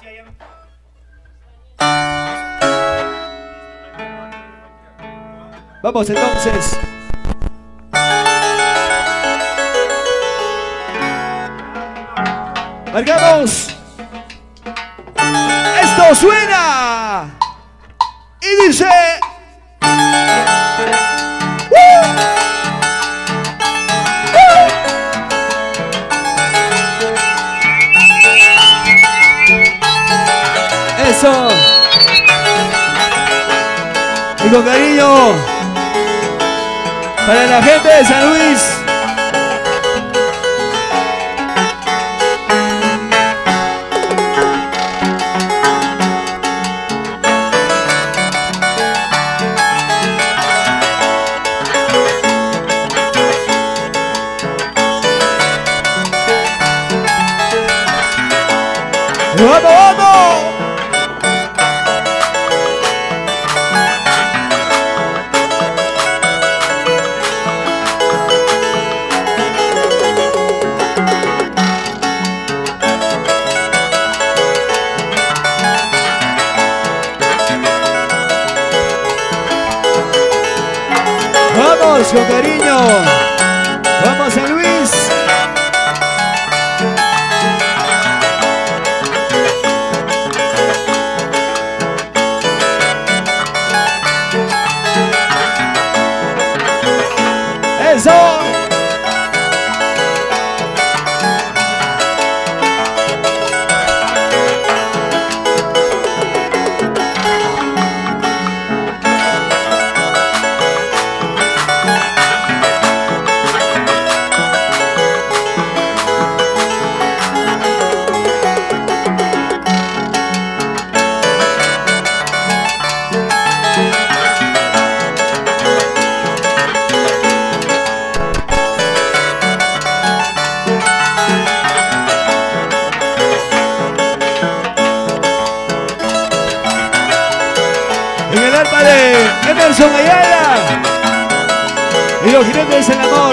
Vamos entonces. Marcamos. Esto suena y dice. Eso. Y con cariño para la gente de San Luis. ¡Vamos, vamos! Vamos con cariño. Vamos San Luis. Eso. En el alma de Emerson Ayala y los jinetes del amor.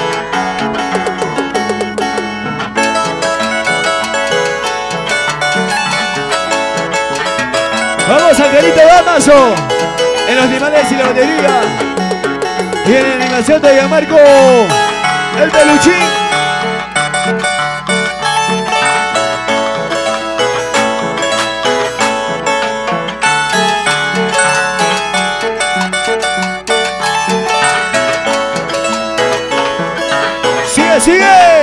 Vamos a Carito Damaso en los animales y la batería. Y en la animación de Gianmarco el peluchín. ¡Sigue!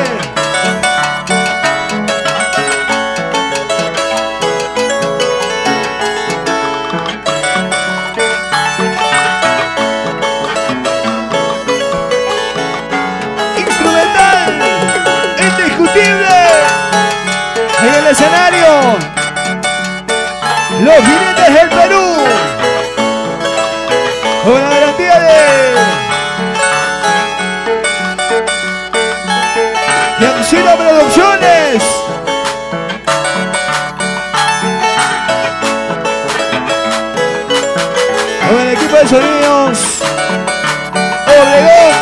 Instrumental, indiscutible, en el escenario, los jinetes del Perú, con la garantía de Yancina Producciones. Con el equipo de sonidos Obregón.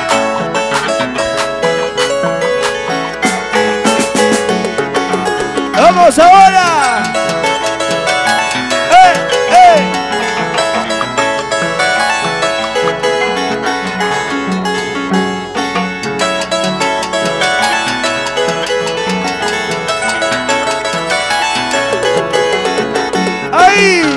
¡Vamos ahora! ¡Eh, eh! ¡Ahí!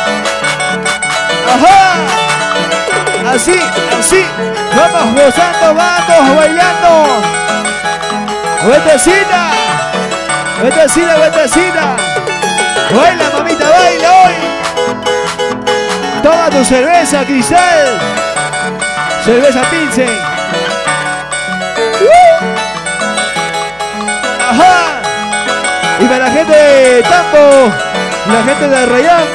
¡Ajá! Así, así. Vamos gozando, vamos bailando. ¡Vueltecita! ¡Vueltecita, vueltecita! ¡Baila, mamita, baila hoy! Toma tu cerveza, Cristal. Cerveza Pilsen. ¡Ajá! Y para la gente de Tambo, la gente de Arrayán,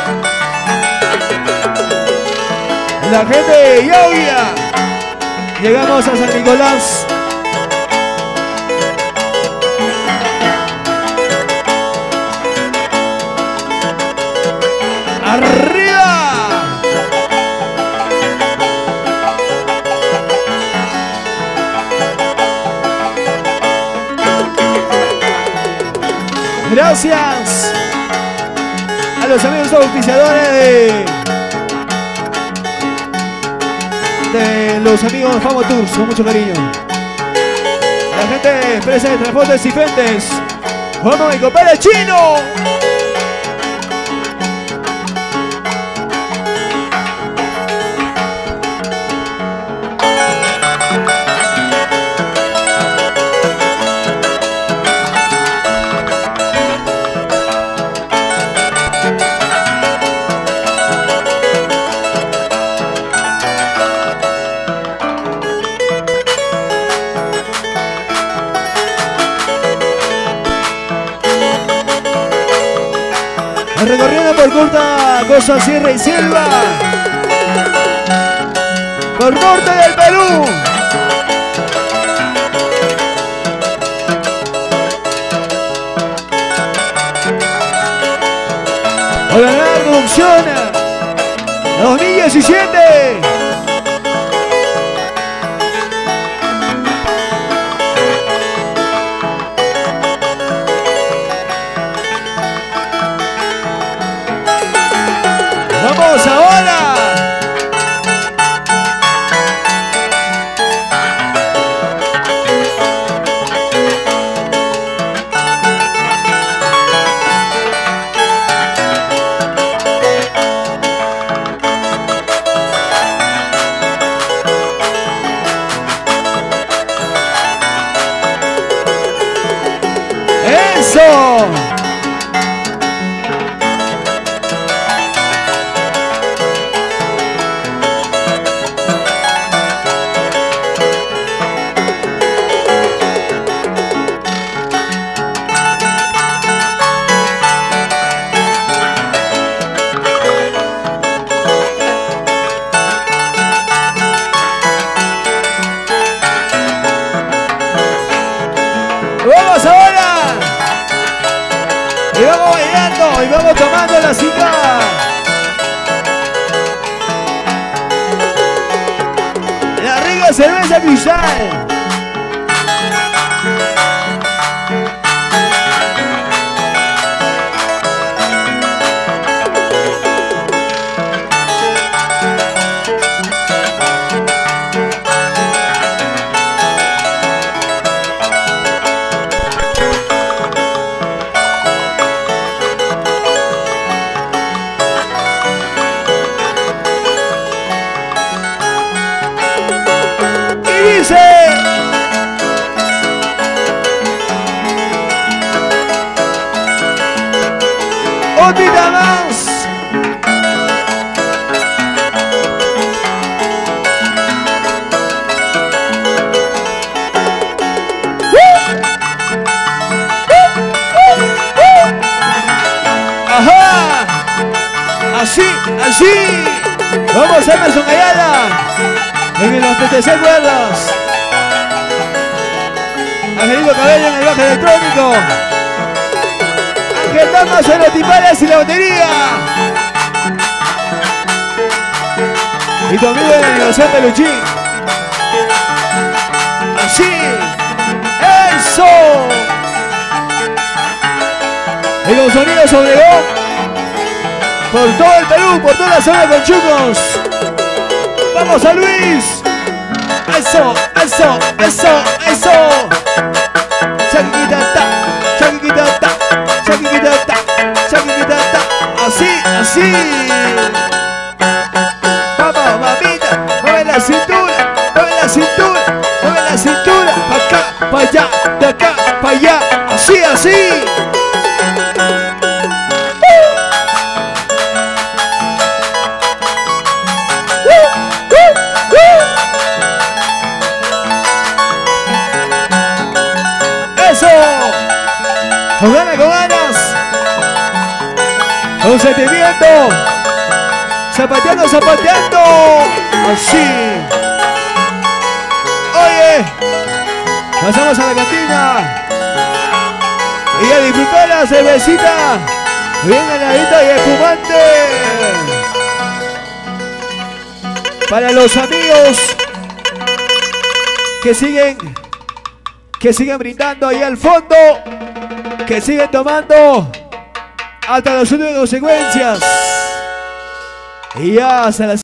la gente de Yauya, llegamos a San Nicolás. ¡Arriba! Gracias a los amigos auspiciadores de los amigos Famo Tours, con mucho cariño. La gente de empresa de transportes y Fentes. ¡Vamos, mi compadre Chino! Recorriendo por Curta, Costa, Sierra y Selva, por norte del Perú. Hola, la producción 2017. ¡Vamos ahora! ¡Eso! ¡Vamos ahora! Y vamos bailando, y vamos tomando la cita. La rica cerveza Cristal. Dice otra más. Ajá, así, así. Vamos a Emerson Ayala en los 36 cuerdas. Angelito Cabello en el bajo electrónico. Ángel Damas en los timbales y la batería. Y tu amigo de la Universidad de Luchín. Así. ¡Eso! Y con sonidos Obregón. Por todo el Perú, por toda la zona de Conchucos. ¡Vamos a Luis! ¡Eso! ¡Eso! ¡Eso! ¡Eso! ¡Chaquiquitata! ¡Chaquiquitata! ¡Chaquiquitata! ¡Chaquiquitata! ¡Así! ¡Así! ¡Vamos, mamita! ¡Mueve la cintura! ¡Mueve la cintura! ¡Mueve la cintura! ¡Pa' acá! ¡Pa' allá! ¡De acá! ¡Pa' allá! ¡Así! ¡Así! ¡Eso! ¡Con ganas, con ganas! ¡Con sentimiento! ¡Zapateando, zapateando! ¡Así! ¡Oye! Pasamos a la cantina y a disfrutar la cervecita bien heladita y espumante. Para los amigos que siguen brindando ahí al fondo, que siguen tomando hasta las últimas consecuencias. Y ya hasta las